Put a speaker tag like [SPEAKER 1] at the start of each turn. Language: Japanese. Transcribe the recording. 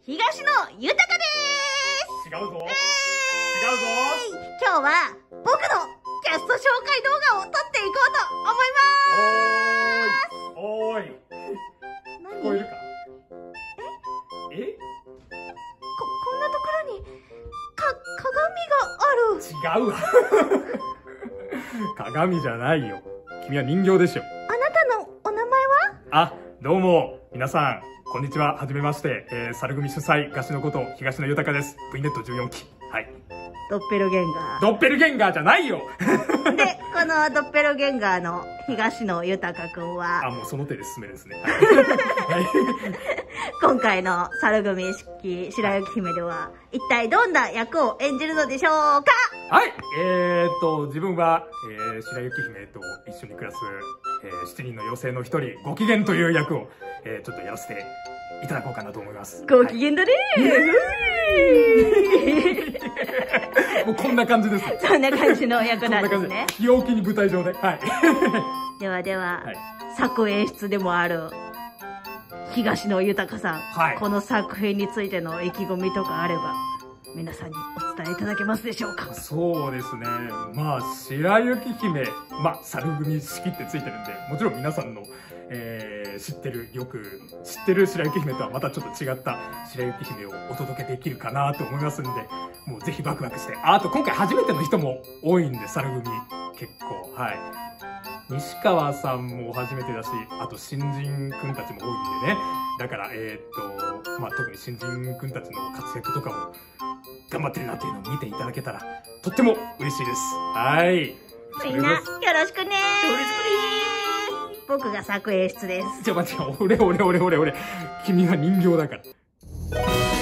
[SPEAKER 1] 東野豊です。
[SPEAKER 2] 違うぞ。違うぞ。
[SPEAKER 1] 今日は僕のキャスト紹介動画を撮っていこうと思います。
[SPEAKER 2] おーい。聞こえるか？
[SPEAKER 1] こんなところに鏡がある。
[SPEAKER 2] 違うわ。鏡じゃないよ。君は人形でしょ。
[SPEAKER 1] あなたのお名前は？
[SPEAKER 2] あ、どうも、皆さん、こんにちは。はじめまして。猿組主催、ガシのこと東野豊です。V ネット14期。はい。
[SPEAKER 1] ドッペルゲンガー。
[SPEAKER 2] ドッペルゲンガーじゃないよ。
[SPEAKER 1] で、このドッペルゲンガーの東野豊くんは、
[SPEAKER 2] あ、もうその手で進めですね。はい。
[SPEAKER 1] 今回の猿組式白雪姫では、一体どんな役を演じるのでしょうか？
[SPEAKER 2] はい。自分は、白雪姫と一緒に暮らす、7人の妖精の一人、ご機嫌という役を、ちょっとやらせていただこうかなと思います。
[SPEAKER 1] ご機嫌だね
[SPEAKER 2] ー。もうこんな感じです。
[SPEAKER 1] そんな感じの役なんですね。
[SPEAKER 2] 陽気に舞台上で。はい。
[SPEAKER 1] では、
[SPEAKER 2] はい、
[SPEAKER 1] 作演出でもある東野豊さん、
[SPEAKER 2] はい、こ
[SPEAKER 1] の作品についての意気込みとかあれば皆さんにお伝えいただけますでしょうか？
[SPEAKER 2] そうですね。まあ白雪姫、まあ猿組式ってついてるんで、もちろん皆さんの、よく知ってる白雪姫とはまたちょっと違った白雪姫をお届けできるかなと思いますんで、もうぜひワクワクして。あと今回初めての人も多いんで、猿組結構、はい。西川さんも初めてだし、あと新人くんたちも多いんでね。だから、まあ特に新人くんたちの活躍とかも頑張ってるなっていうのを見ていただけたらとっても嬉しいです。はい。
[SPEAKER 1] みんなよろしくね。
[SPEAKER 2] よろしくね。
[SPEAKER 1] 僕が作演出です。
[SPEAKER 2] じゃあ待ってよ。俺。君は人形だから。